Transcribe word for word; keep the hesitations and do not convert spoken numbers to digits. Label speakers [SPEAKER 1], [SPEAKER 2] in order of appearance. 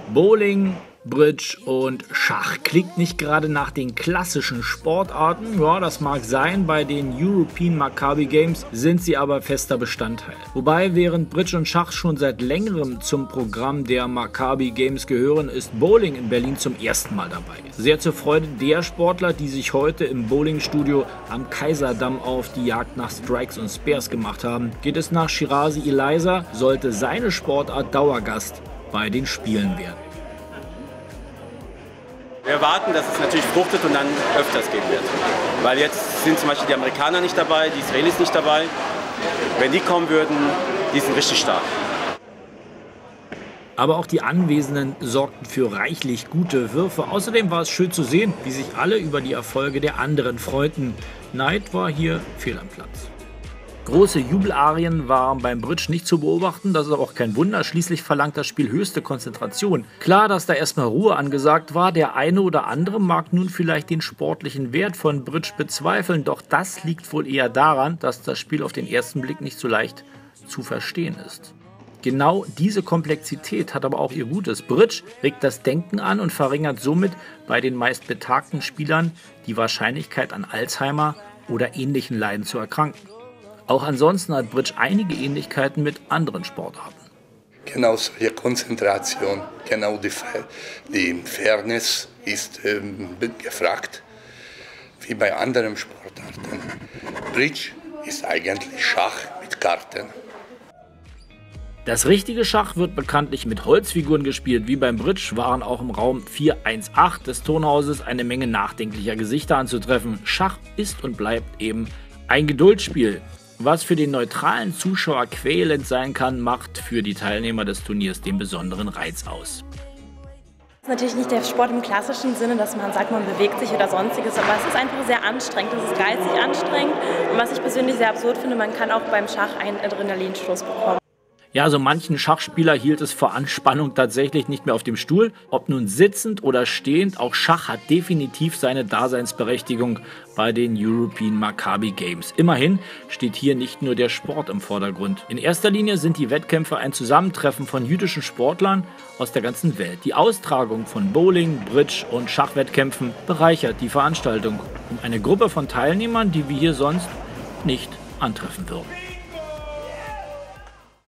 [SPEAKER 1] Bowling, Bridge und Schach klingt nicht gerade nach den klassischen Sportarten. Ja, das mag sein, bei den European Maccabi Games sind sie aber fester Bestandteil. Wobei, während Bridge und Schach schon seit längerem zum Programm der Maccabi Games gehören, ist Bowling in Berlin zum ersten Mal dabei. Sehr zur Freude der Sportler, die sich heute im Bowlingstudio am Kaiserdamm auf die Jagd nach Strikes und Spares gemacht haben, geht es nach Shirazi Eliza, sollte seine Sportart Dauergast bei den Spielen werden.
[SPEAKER 2] Wir erwarten, dass es natürlich fruchtet und dann öfters gehen wird. Weil jetzt sind zum Beispiel die Amerikaner nicht dabei, die Israelis nicht dabei. Wenn die kommen würden, die sind richtig stark.
[SPEAKER 1] Aber auch die Anwesenden sorgten für reichlich gute Würfe. Außerdem war es schön zu sehen, wie sich alle über die Erfolge der anderen freuten. Neid war hier fehl am Platz. Große Jubelarien waren beim Bridge nicht zu beobachten, das ist aber auch kein Wunder, schließlich verlangt das Spiel höchste Konzentration. Klar, dass da erstmal Ruhe angesagt war, der eine oder andere mag nun vielleicht den sportlichen Wert von Bridge bezweifeln, doch das liegt wohl eher daran, dass das Spiel auf den ersten Blick nicht so leicht zu verstehen ist. Genau diese Komplexität hat aber auch ihr Gutes. Bridge regt das Denken an und verringert somit bei den meist betagten Spielern die Wahrscheinlichkeit an Alzheimer oder ähnlichen Leiden zu erkranken. Auch ansonsten hat Bridge einige Ähnlichkeiten mit anderen Sportarten.
[SPEAKER 3] Genau solche Konzentration, genau die, die Fairness ist ähm, gefragt, wie bei anderen Sportarten. Bridge ist eigentlich Schach mit Karten.
[SPEAKER 1] Das richtige Schach wird bekanntlich mit Holzfiguren gespielt. Wie beim Bridge waren auch im Raum vier eins acht des Turnhauses eine Menge nachdenklicher Gesichter anzutreffen. Schach ist und bleibt eben ein Geduldsspiel. Was für den neutralen Zuschauer quälend sein kann, macht für die Teilnehmer des Turniers den besonderen Reiz aus.
[SPEAKER 4] Das ist natürlich nicht der Sport im klassischen Sinne, dass man sagt, man bewegt sich oder sonstiges, aber es ist einfach sehr anstrengend, es ist geistig anstrengend und was ich persönlich sehr absurd finde, man kann auch beim Schach einen Adrenalinstoß bekommen.
[SPEAKER 1] Ja, so manchen Schachspieler hielt es vor Anspannung tatsächlich nicht mehr auf dem Stuhl. Ob nun sitzend oder stehend, auch Schach hat definitiv seine Daseinsberechtigung bei den European Maccabi Games. Immerhin steht hier nicht nur der Sport im Vordergrund. In erster Linie sind die Wettkämpfe ein Zusammentreffen von jüdischen Sportlern aus der ganzen Welt. Die Austragung von Bowling, Bridge und Schachwettkämpfen bereichert die Veranstaltung um eine Gruppe von Teilnehmern, die wir hier sonst nicht antreffen würden.